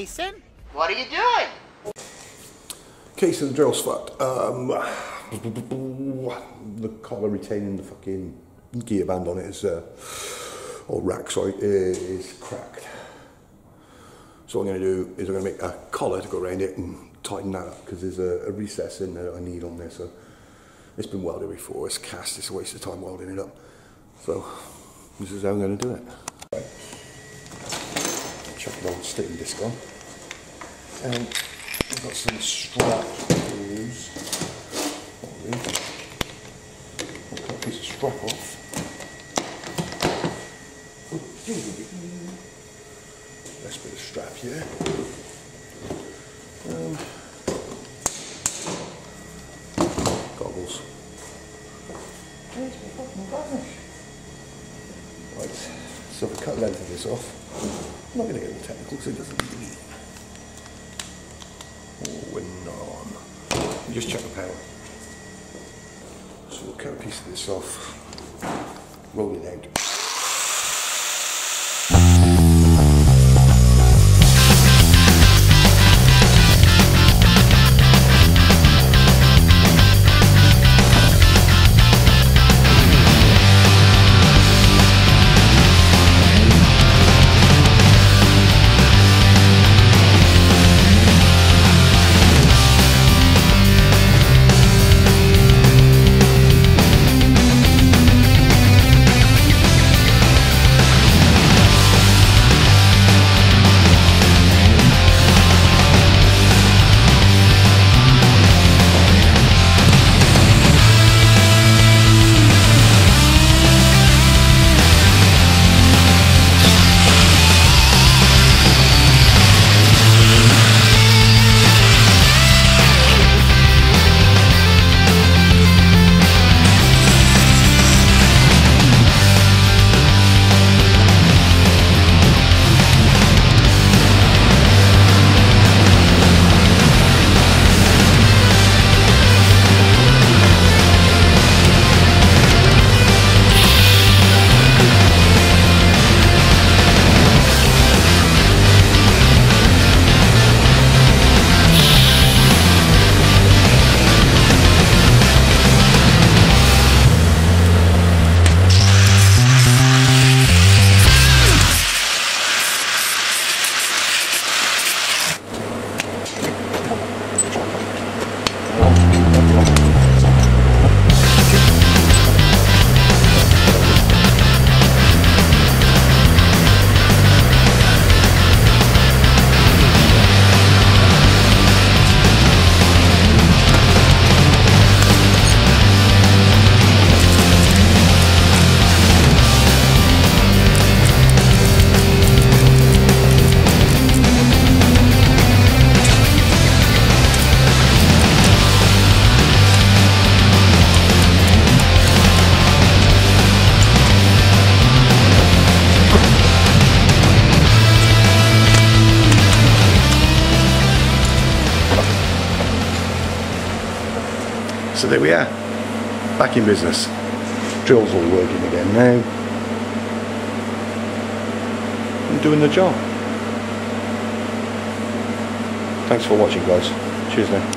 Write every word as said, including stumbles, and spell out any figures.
casing? What are you doing? Case of the drill's fucked. Um, the collar retaining the fucking gear band on it is, uh, or rack, sorry, is cracked. So what I'm going to do is I'm going to make a collar to go around it and tighten that up, because there's a, a recess in there I need on there. So it's been welded before, it's cast, it's a waste of time welding it up. So this is how I'm going to do it. Right. Chuck the old sticking disc on. And I've got some straps to use. I'll cut a piece of strap off. Nice bit of strap here. Um, goggles. Right, so if I cut the length of this off, I'm not going to get all technical because it doesn't bleed. Oh, we're not on. You just check the power. So we'll cut a piece of this off, roll it out. So there we are, back in business. Drill's all working again now. I'm doing the job. Thanks for watching, guys. Cheers now.